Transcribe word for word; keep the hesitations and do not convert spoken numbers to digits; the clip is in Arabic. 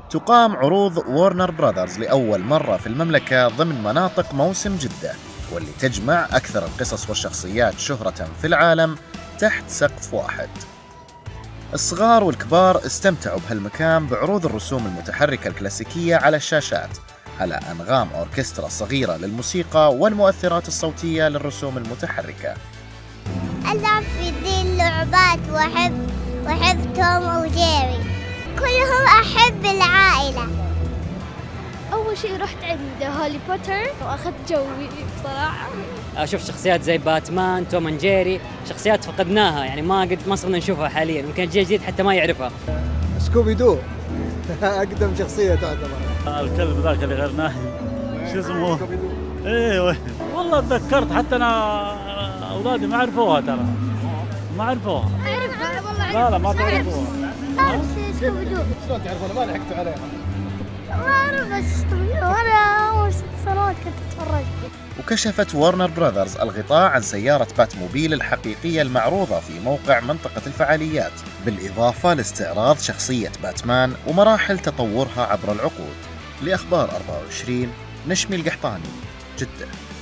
تقام عروض وورنر براذرز لأول مرة في المملكة ضمن مناطق موسم جدة، واللي تجمع أكثر القصص والشخصيات شهرة في العالم تحت سقف واحد. الصغار والكبار استمتعوا بهالمكان بعروض الرسوم المتحركة الكلاسيكية على الشاشات، على أنغام أوركسترا صغيرة للموسيقى والمؤثرات الصوتية للرسوم المتحركة. ألعب في ذي اللعبات وأحب وأحب توم وجيري، كلهم أحب العائلة. أول شيء رحت عند هاري بوتر وأخذت جوي بصراحة. أشوف شخصيات زي باتمان، توم أند جيري، شخصيات فقدناها يعني ما قد ما صرنا نشوفها حاليا، ممكن الجيل الجديد حتى ما يعرفها. سكوبي دو أقدم شخصية تعتبر. الكلب ذاك اللي غير ناهي شو اسمه؟ ايوه والله تذكرت، حتى انا اولادي ما عرفوها، ترى ما عرفوها. أعرفها والله. لا لا ما تعرفوها. أعرف سكوبي دو. شلون تعرفونها؟ ما لحقتوا عليها. ما أعرف بس وأنا أول ست سنوات كنت أتفرج. وكشفت وورنر براذرز الغطاء عن سيارة باتموبيل الحقيقية المعروضة في موقع منطقة الفعاليات، بالإضافة لاستعراض شخصية باتمان ومراحل تطورها عبر العقود. لأخبار أربعة وعشرين، نشمي القحطاني، جدة.